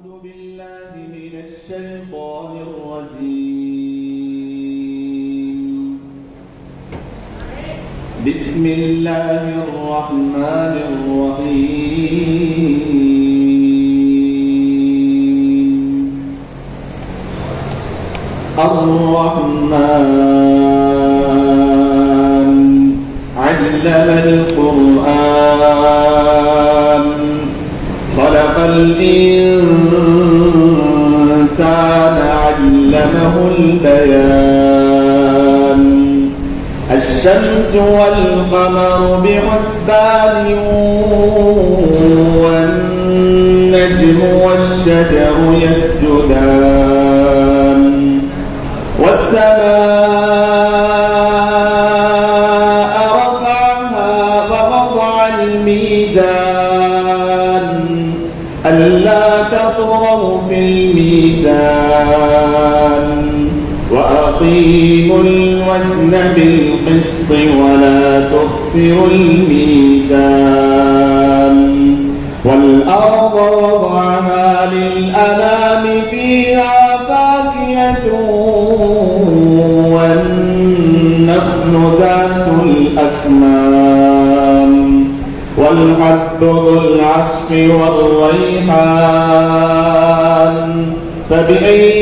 أعوذ بالله من الشيطان الرجيم. بسم الله الرحمن الرحيم. الرحمن علم القرآن خلق الإنسان علمه البيان. الشمس والقمر بحسبان والنجم والشجر يسجدان والسماء رفعها ووضع الميزان ألا تطغوا في الميزان وأقيموا الوزن بالقسط ولا تخسروا الميزان. والأرض وضعها للأنام فيها فاكهة والنخل ذات الأكمام والحب ذو العصف والريحان. فبأي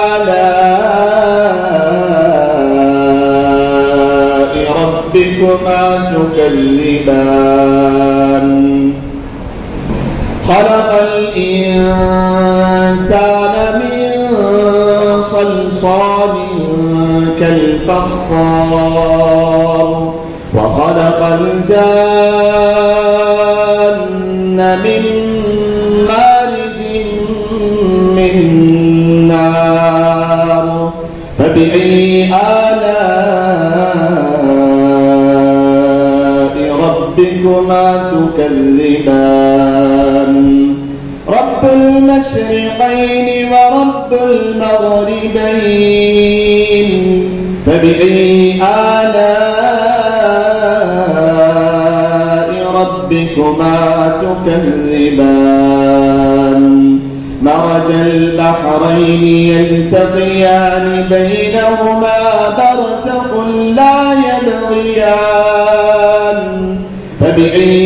آلاء ربكما تكذبان. خلق الإنسان من صلصال كالفخار وخلق الجان من مارج من نار. فبأي آلاء ربكما تكذبان. رب المشرقين ورب المغربين. فبأي آلاء ربكما تكذبان. مرج البحرين يلتقيان بينهما برزخ لا يبغيان. فبأي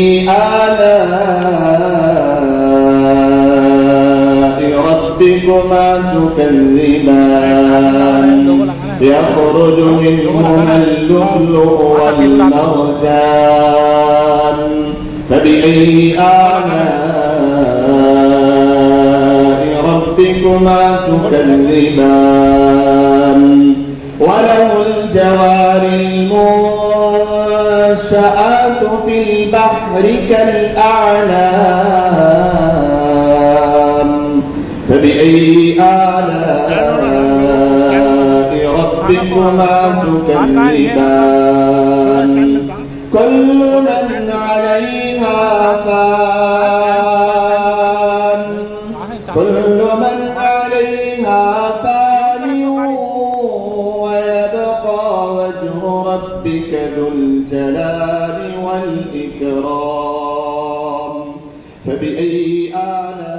آلاء ربكما تكذبان. يخرج منهما اللؤلؤ والمرجان. فبأي آلاء ربكما تكذبان. وله الجوار المنشآت في البحر كالأعلام. فبأي آلاء ربكما تكذبان. كل من عليها فان. كل من عليها فان ويبقى وجه ربك ذو الجلال والإكرام. فبأي آلاء